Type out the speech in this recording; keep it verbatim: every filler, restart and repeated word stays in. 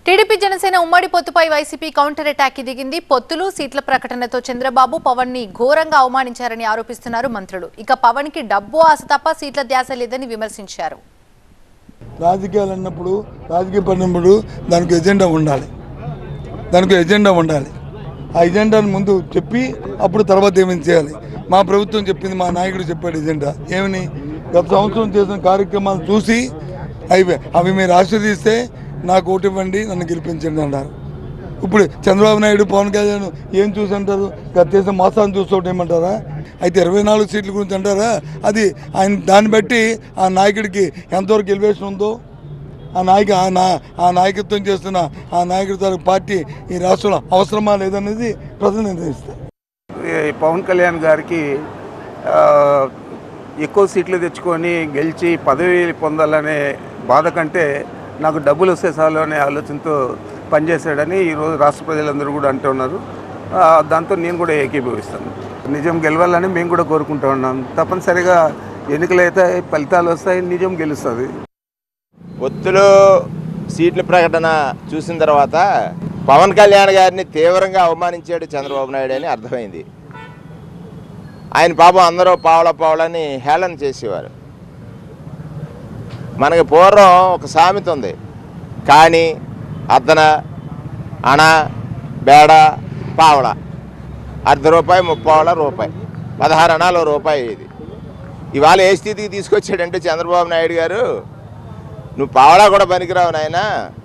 TDP Janasena ఉమ్మడి పొత్తుపై YCP counter attack కి దిగింది. పొత్తులు సీట్ల ప్రకటనతో చంద్రబాబు పవన్ ని ఘోరంగా అవమానించారని ఆరోపిస్తున్నారు మంత్రులు. ఇక పవన్ కి డబ్బు ఆశ తప్ప సీట్ల ధ్యాస లేదని విమర్శించారు. రాజకీయాలు అన్నప్పుడు రాజకీయ పడినప్పుడు దానికి ఎజెండా ఉండాలి దానికి ఎజెండా ఉండాలి ఆ ఎజెండాను ముందు చెప్పి అప్పుడు తర్వాత ఏమైనా చేయాలి. మా ప్రభుత్వం చెప్పింది, మా నాయకుడు చెప్పాడు ఎజెండా ఏమని, గత సంవత్సరం చేసిన కార్యక్రమాలు చూసి అవి అవి మీరు ఆశీర్వదిస్తే నాకు ఓటు ఇవ్వండి, నన్ను గెలిపించండి అన్నారు. ఇప్పుడు చంద్రబాబు నాయుడు పవన్ కళ్యాణ్ ఏం చూసి అంటారు, గత చేసిన మోసాన్ని చూసి ఒకటి ఏమంటారా? అయితే ఇరవై నాలుగు సీట్ల గురించి అంటారా? అది ఆయన దాన్ని బట్టి ఆ నాయకుడికి ఎంతవరకు ఎలివేషన్ ఉందో, ఆ నాయక ఆ నా ఆ నాయకత్వం చేస్తున్న ఆ నాయకుడి పార్టీ ఈ రాష్ట్రంలో అవసరమా లేదనేది ప్రజలు నిర్ణయిస్తారు. పవన్ కళ్యాణ్ గారికి ఎక్కువ సీట్లు తెచ్చుకొని గెలిచి పదవి పొందాలనే బాధ కంటే నాకు డబ్బులు వస్తే చాలు అనే ఆలోచనతో పనిచేశాడని ఈరోజు రాష్ట్ర ప్రజలందరూ కూడా అంటూ ఉన్నారు. దాంతో నేను కూడా ఏకీభవిస్తాను. నిజం గెలవాలని మేము కూడా కోరుకుంటూ ఉన్నాం. తప్పనిసరిగా ఎన్నికలైతే ఫలితాలు వస్తాయి, నిజం గెలుస్తుంది. పొత్తులో సీట్ల ప్రకటన చూసిన తర్వాత పవన్ కళ్యాణ్ గారిని తీవ్రంగా అవమానించాడు చంద్రబాబు నాయుడు అని అర్థమైంది. ఆయన పాపం అందరూ పావల పావలని హేళన చేసేవారు. మనకి పూర్వం ఒక సామెత ఉంది, కానీ అద్దన అణ బేడ పావల, అర్ధ రూపాయి ముప్పావల రూపాయి, పదహారు అణాలు రూపాయి. ఇది ఇవాళ ఏ స్థితికి తీసుకొచ్చాడంటే చంద్రబాబు నాయుడు గారు, నువ్వు పావలా కూడా పనికిరావు నాయనా,